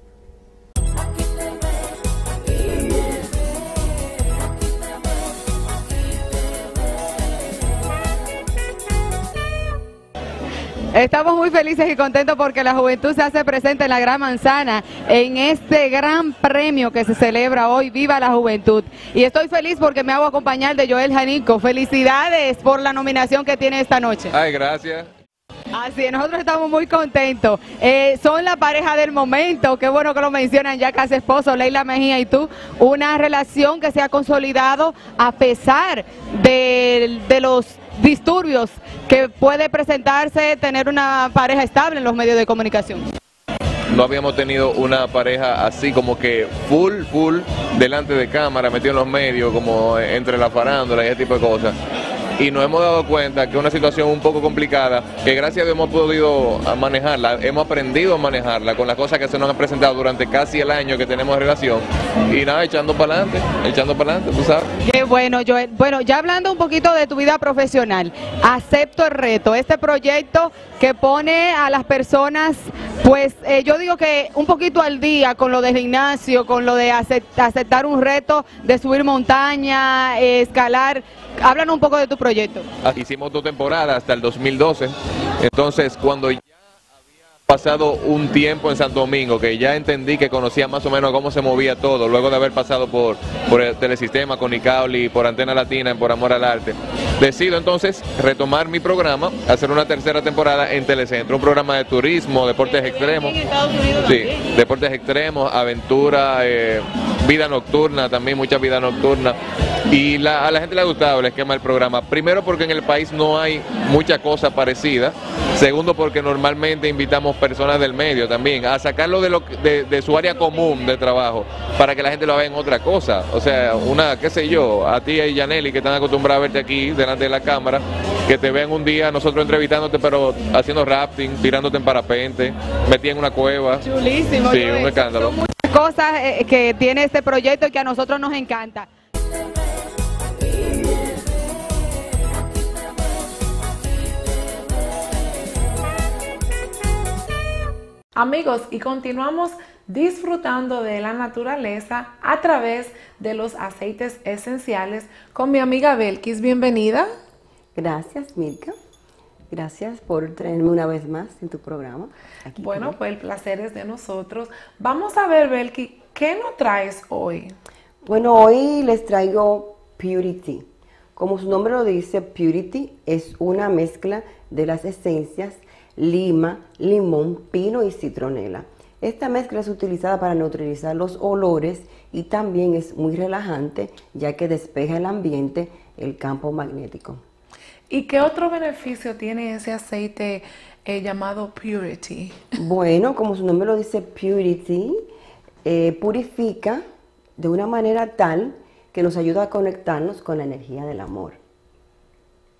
Estamos muy felices y contentos porque la juventud se hace presente en la Gran Manzana en este gran premio que se celebra hoy, Viva la Juventud. Y estoy feliz porque me hago acompañar de Joel Janico. Felicidades por la nominación que tiene esta noche. Ay, gracias. Así es, nosotros estamos muy contentos. Son la pareja del momento, qué bueno que lo mencionan ya casi esposos, Leila Mejía y tú. Una relación que se ha consolidado a pesar de los disturbios que puede presentarse tener una pareja estable en los medios de comunicación. No habíamos tenido una pareja así como que full delante de cámara, metido en los medios, como entre la farándula y ese tipo de cosas. Y nos hemos dado cuenta que es una situación un poco complicada, que gracias a Dios hemos podido manejarla, hemos aprendido a manejarla con las cosas que se nos han presentado durante casi el año que tenemos de relación. Y nada, echando para adelante, tú sabes. Qué bueno, Joel. Bueno, ya hablando un poquito de tu vida profesional, acepto el reto, este proyecto que pone a las personas, pues yo digo que un poquito al día con lo del gimnasio, con lo de aceptar un reto de subir montaña, escalar. Háblanos un poco de tu proyecto. Hicimos 2 temporadas hasta el 2012, entonces cuando ya había pasado un tiempo en Santo Domingo, que ya entendí que conocía más o menos cómo se movía todo, luego de haber pasado por el telesistema con Icaoli, por Antena Latina, Por Amor al Arte, decido entonces retomar mi programa, hacer una 3ª temporada en Telecentro, un programa de turismo, deportes extremos, sí, deportes extremos, aventura, vida nocturna, también mucha vida nocturna. Y a la gente le ha gustado el esquema del programa. Primero porque en el país no hay mucha cosa parecida. Segundo porque normalmente invitamos personas del medio también a sacarlo de su área común de trabajo para que la gente lo vea en otra cosa. O sea, qué sé yo, a ti y Yaneli que están acostumbrados a verte aquí delante de la cámara, que te vean un día nosotros entrevistándote pero haciendo rafting, tirándote en parapente, metida en una cueva. Chulísimo. Sí, un escándalo. Son muchas cosas que tiene este proyecto y que a nosotros nos encanta. Amigos, y continuamos disfrutando de la naturaleza a través de los aceites esenciales con mi amiga Belkis. Bienvenida. Gracias, Mirka. Gracias por traerme una vez más en tu programa. Bueno, pues el placer es de nosotros. Vamos a ver, Belkis, ¿qué nos traes hoy? Bueno, hoy les traigo Purity. Como su nombre lo dice, Purity es una mezcla de las esencias lima, limón, pino y citronela. Esta mezcla es utilizada para neutralizar los olores y también es muy relajante ya que despeja el ambiente, el campo magnético. ¿Y qué otro beneficio tiene ese aceite llamado Purity? Bueno, como su nombre lo dice, Purity purifica de una manera tal que nos ayuda a conectarnos con la energía del amor.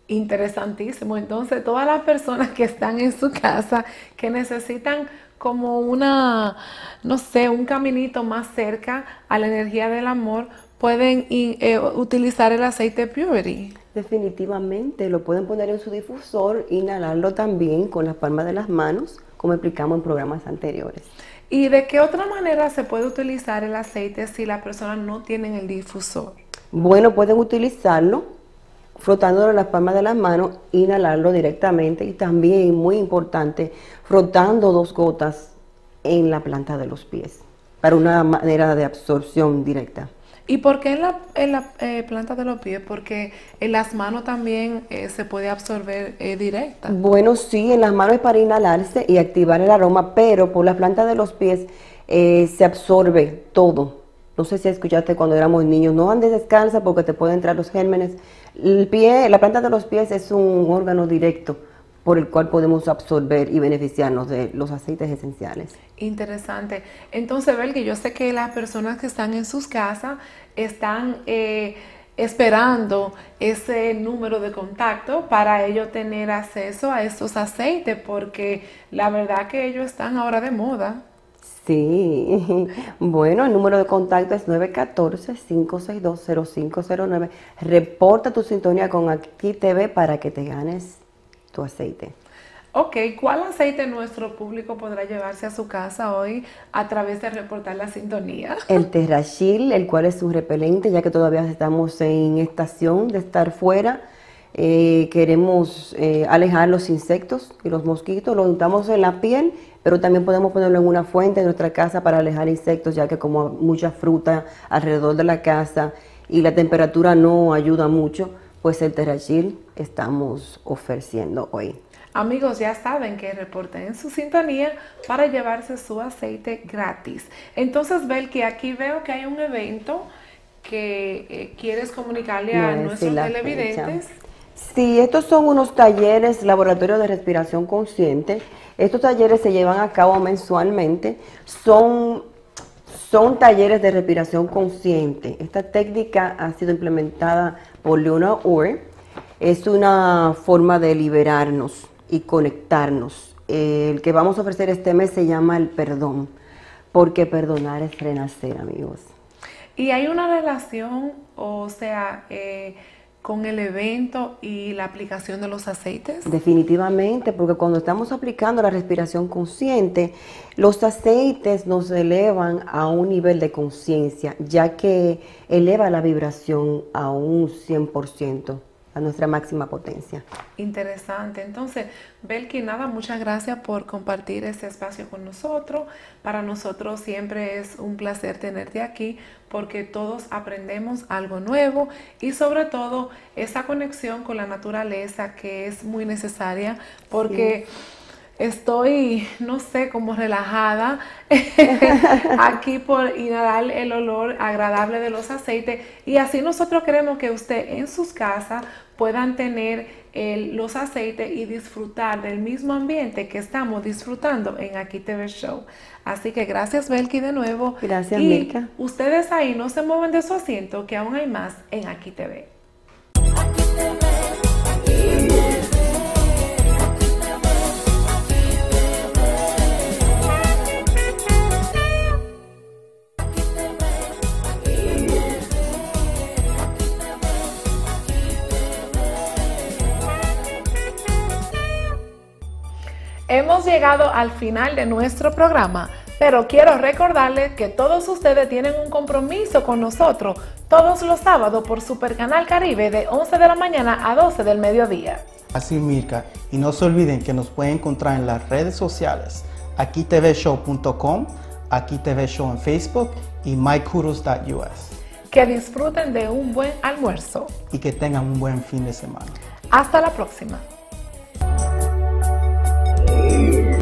Interesantísimo. Entonces, todas las personas que están en su casa, que necesitan como una, no sé, un caminito más cerca a la energía del amor, pueden utilizar el aceite Purity. Definitivamente, lo pueden poner en su difusor, inhalarlo también con las palmas de las manos, como explicamos en programas anteriores. ¿Y de qué otra manera se puede utilizar el aceite si la persona no tiene el difusor? Bueno, pueden utilizarlo frotándolo en las palmas de las manos, inhalarlo directamente y también, muy importante, frotando 2 gotas en la planta de los pies para una manera de absorción directa. ¿Y por qué en la planta de los pies? Porque en las manos también se puede absorber directa. Bueno, sí, en las manos es para inhalarse y activar el aroma, pero por la planta de los pies se absorbe todo. No sé si escuchaste cuando éramos niños, no andes descalza porque te pueden entrar los gérmenes. La planta de los pies es un órgano directo por el cual podemos absorber y beneficiarnos de los aceites esenciales. Interesante. Entonces, Belki, yo sé que las personas que están en sus casas están esperando ese número de contacto para ellos tener acceso a estos aceites, porque la verdad que ellos están ahora de moda. Sí, bueno, el número de contacto es 914-562-0509. Reporta tu sintonía con Aquí TV para que te ganes tu aceite. Ok, ¿cuál aceite nuestro público podrá llevarse a su casa hoy a través de reportar la sintonía? El Terrachil, el cual es un repelente, ya que todavía estamos en estación de estar fuera. Queremos alejar los insectos y los mosquitos, lo untamos en la piel, pero también podemos ponerlo en una fuente de nuestra casa para alejar insectos, ya que como mucha fruta alrededor de la casa y la temperatura no ayuda mucho, pues el Terrachil estamos ofreciendo hoy. Amigos, ya saben que reporten en su sintonía para llevarse su aceite gratis. Entonces, Belki, aquí veo que hay un evento que quieres comunicarle a nuestros televidentes. Sí, estos son unos talleres, laboratorio de respiración consciente. Estos talleres se llevan a cabo mensualmente. Son talleres de respiración consciente. Esta técnica ha sido implementada por Leonard Orr. Es una forma de liberarnos y conectarnos. El que vamos a ofrecer este mes se llama el perdón, porque perdonar es renacer, amigos. Y hay una relación, o sea, con el evento y la aplicación de los aceites. Definitivamente, porque cuando estamos aplicando la respiración consciente, los aceites nos elevan a un nivel de conciencia, ya que eleva la vibración a un 100%. A nuestra máxima potencia. Interesante. Entonces, Belki, nada, muchas gracias por compartir este espacio con nosotros. Para nosotros siempre es un placer tenerte aquí porque todos aprendemos algo nuevo y sobre todo esa conexión con la naturaleza que es muy necesaria porque... Sí. Estoy, no sé, como relajada aquí por inhalar el olor agradable de los aceites y así nosotros queremos que usted en sus casas puedan tener los aceites y disfrutar del mismo ambiente que estamos disfrutando en Aquí TV Show. Así que gracias, Belki, de nuevo. Gracias, Mirka. Ustedes ahí no se mueven de su asiento que aún hay más en Aquí TV. Hemos llegado al final de nuestro programa, pero quiero recordarles que todos ustedes tienen un compromiso con nosotros todos los sábados por Super Canal Caribe de 11 de la mañana a 12 del mediodía. Así, Mirka, y no se olviden que nos pueden encontrar en las redes sociales, akitvshow.com, Aquí TV Show en Facebook y mykudos.us. Que disfruten de un buen almuerzo. Y que tengan un buen fin de semana. Hasta la próxima.